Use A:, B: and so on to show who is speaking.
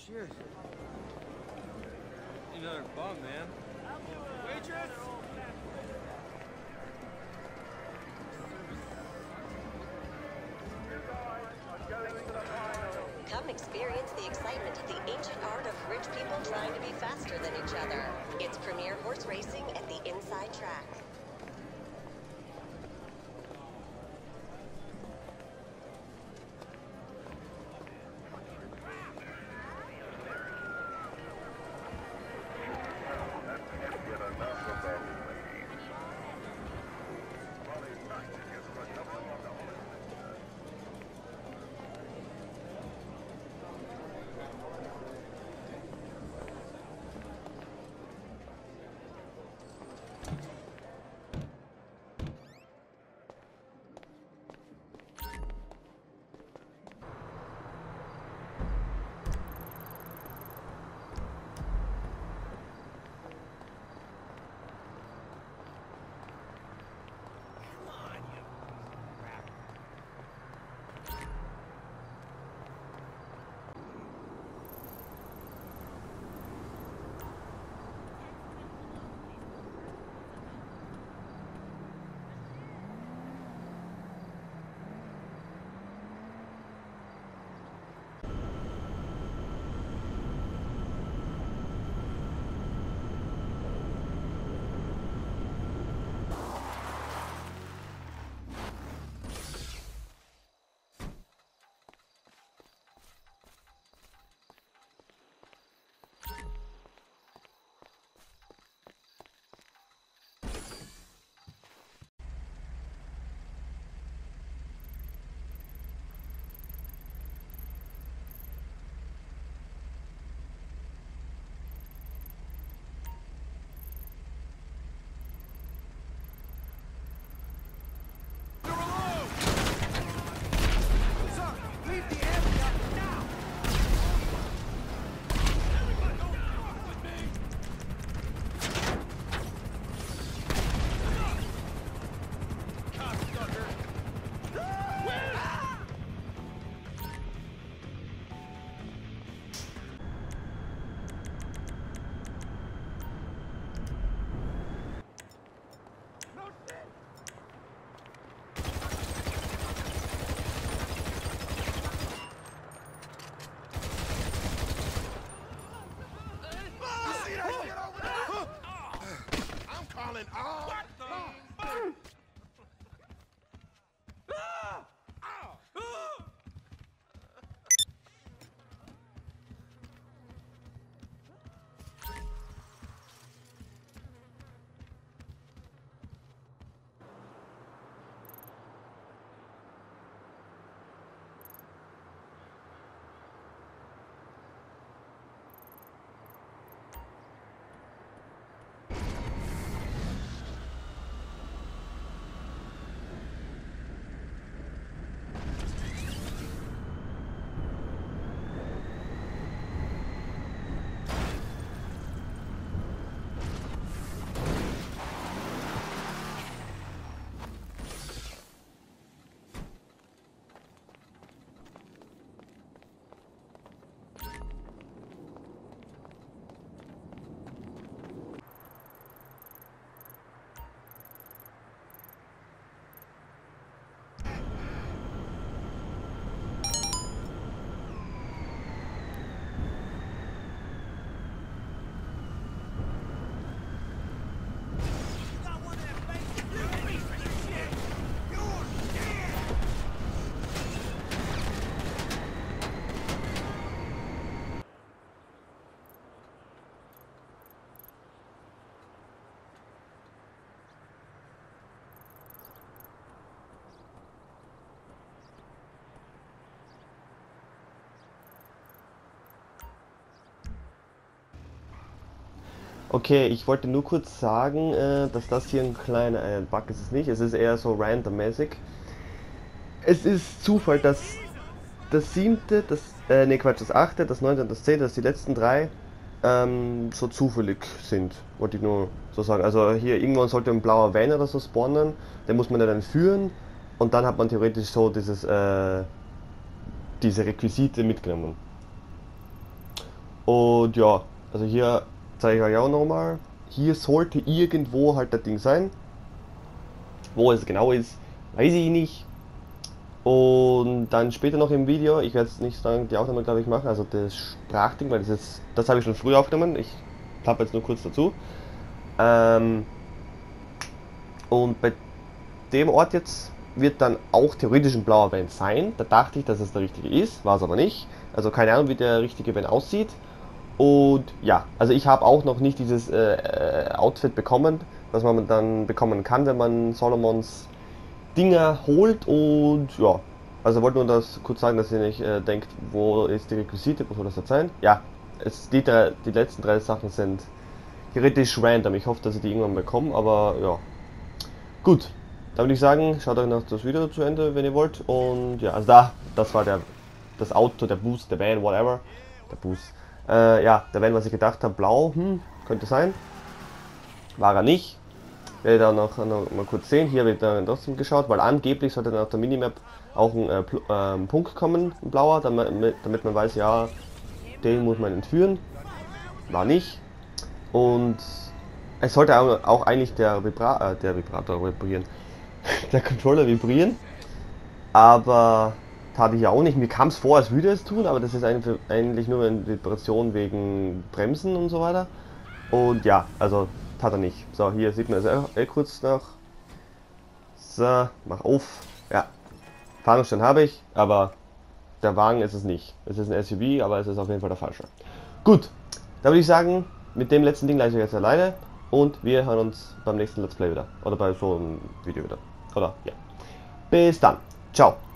A: shit. Another bum, man. Waitress!
B: Come experience the excitement of the ancient art of rich people trying to be faster than each other. It's premier horse racing at the Inside Track.
C: Okay, ich wollte nur kurz sagen, dass das hier ein kleiner Bug ist es nicht, es ist eher so randommäßig. Es ist Zufall, dass das siebte, ne Quatsch, das achte, das neunte und das zehnte, dass die letzten drei so zufällig sind, wollte ich nur so sagen. Also hier irgendwann sollte ein blauer Van oder so spawnen, den muss man ja dann führen und dann hat man theoretisch so diese Requisite mitgenommen. Und ja, also hier zeige ich euch auch nochmal. Hier sollte irgendwo halt das Ding sein. Wo es genau ist, weiß ich nicht. Und dann später noch im Video, ich werde jetzt nicht sagen, die Aufnahme glaube ich machen, also das Sprachding, weil das habe ich schon früher aufgenommen. Ich klappe jetzt nur kurz dazu. Und bei dem Ort jetzt wird dann auch theoretisch ein blauer Van sein. Da dachte ich, dass es der richtige ist, war es aber nicht. Also keine Ahnung, wie der richtige Van aussieht. Und ja, also ich habe auch noch nicht dieses Outfit bekommen, was man dann bekommen kann, wenn man Solomons Dinger holt. Und ja, also wollte nur das kurz sagen, dass ihr nicht denkt, wo ist die Requisite, wo soll das jetzt sein? Ja, die letzten 3 Sachen sind theoretisch random. Ich hoffe, dass ich die irgendwann bekomme, aber ja. Gut, dann würde ich sagen, schaut euch noch das Video zu Ende, wenn ihr wollt. Und ja, also das war das Auto, der Bus, der Van, whatever. Der Bus. Ja, der Van, was ich gedacht habe, blau, könnte sein. War er nicht. Werde dann noch mal kurz sehen. Hier wird dann trotzdem geschaut, weil angeblich sollte dann auf der Minimap auch ein Punkt kommen, ein blauer, damit man weiß, ja, den muss man entführen. War nicht. Und es sollte auch eigentlich der Vibrator vibrieren. Der Controller vibrieren. Aber tat ich ja auch nicht. Mir kam es vor, als würde es tun, aber das ist eigentlich nur eine Vibration wegen Bremsen und so weiter. Und ja, also tat er nicht. So, hier sieht man es kurz noch. So, mach auf. Ja, Fahrungsstand habe ich, aber der Wagen ist es nicht. Es ist ein SUV, aber es ist auf jeden Fall der falsche. Gut, da würde ich sagen, mit dem letzten Ding lasse ich jetzt alleine. Und wir hören uns beim nächsten Let's Play wieder. Oder bei so einem Video wieder. Oder ja. Bis dann. Ciao.